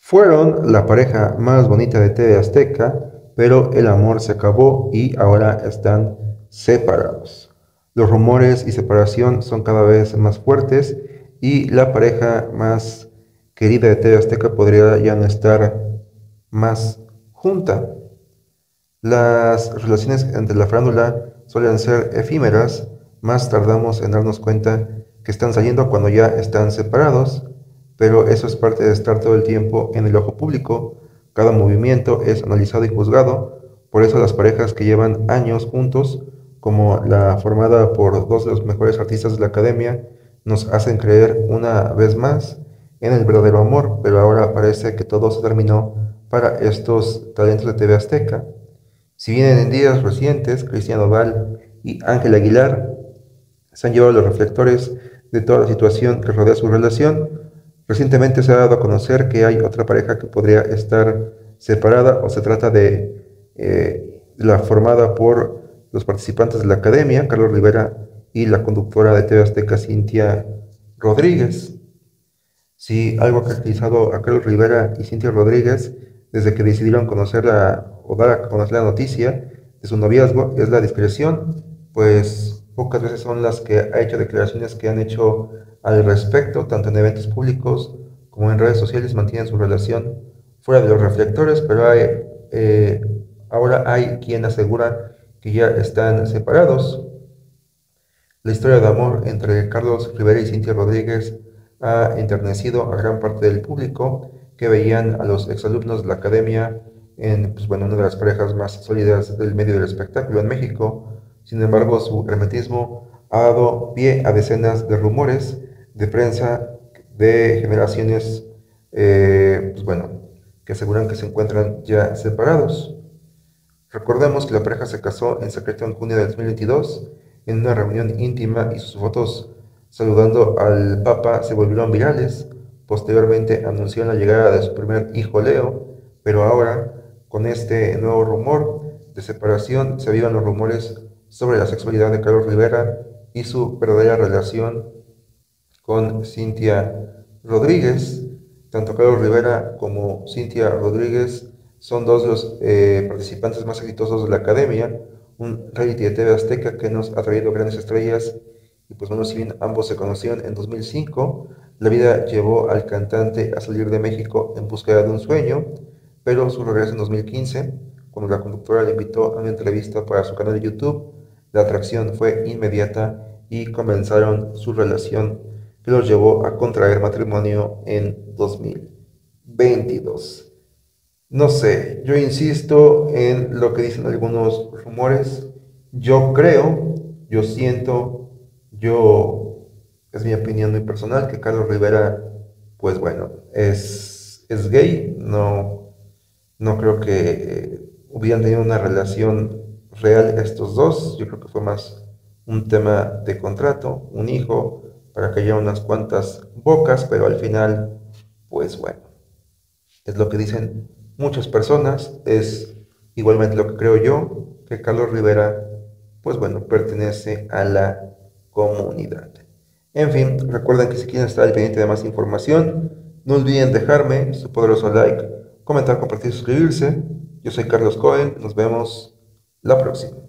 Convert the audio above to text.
Fueron la pareja más bonita de TV Azteca, pero el amor se acabó y ahora están separados. Los rumores y separación son cada vez más fuertes y la pareja más querida de TV Azteca podría ya no estar más junta. Las relaciones entre la farándula suelen ser efímeras, más tardamos en darnos cuenta que están saliendo cuando ya están separados, pero eso es parte de estar todo el tiempo en el ojo público. Cada movimiento es analizado y juzgado, por eso las parejas que llevan años juntos, como la formada por dos de los mejores artistas de la academia, nos hacen creer una vez más en el verdadero amor, pero ahora parece que todo se terminó para estos talentos de TV Azteca. Si bien en días recientes Cristian Nodal y Ángel Aguilar se han llevado los reflectores de toda la situación que rodea su relación, recientemente se ha dado a conocer que hay otra pareja que podría estar separada o se trata de la formada por los participantes de la academia, Carlos Rivera y la conductora de TV Azteca, Cintia Rodríguez. Si algo ha caracterizado a Carlos Rivera y Cintia Rodríguez desde que decidieron conocerla o dar a conocer la noticia de su noviazgo es la discreción, pues pocas veces son las que ha hecho declaraciones que han hecho al respecto, tanto en eventos públicos como en redes sociales, mantienen su relación fuera de los reflectores, pero ahora hay quien asegura que ya están separados. La historia de amor entre Carlos Rivera y Cintia Rodríguez ha enternecido a gran parte del público que veían a los exalumnos de la academia en una de las parejas más sólidas del medio del espectáculo en México. Sin embargo, su hermetismo ha dado pie a decenas de rumores de prensa de generaciones que aseguran que se encuentran ya separados. Recordemos que la pareja se casó en secreto en junio de 2022 en una reunión íntima y sus fotos saludando al Papa se volvieron virales. Posteriormente anunció la llegada de su primer hijo Leo, pero ahora, con este nuevo rumor de separación, se avivan los rumores sobre la sexualidad de Carlos Rivera y su verdadera relación con Cintia Rodríguez. Tanto Carlos Rivera como Cintia Rodríguez son dos de los participantes más exitosos de la academia, un reality de TV Azteca que nos ha traído grandes estrellas. Y pues bueno, si bien ambos se conocieron en 2005, la vida llevó al cantante a salir de México en búsqueda de un sueño, pero su regreso en 2015, cuando la conductora le invitó a una entrevista para su canal de YouTube, la atracción fue inmediata y comenzaron su relación que los llevó a contraer matrimonio en 2022. No sé, yo insisto en lo que dicen algunos rumores. Yo creo, yo siento, es mi opinión muy personal, que Carlos Rivera, pues bueno, es gay. No creo que hubieran tenido una relación real estos dos. Yo creo que fue más un tema de contrato, un hijo, para que haya unas cuantas bocas, pero al final, pues bueno, es lo que dicen muchas personas, es igualmente lo que creo yo, que Carlos Rivera, pues bueno, pertenece a la comunidad. En fin, recuerden que si quieren estar al pendiente de más información, no olviden dejarme su poderoso like, comentar, compartir, suscribirse. Yo soy Carlos Cohen, nos vemos la próxima.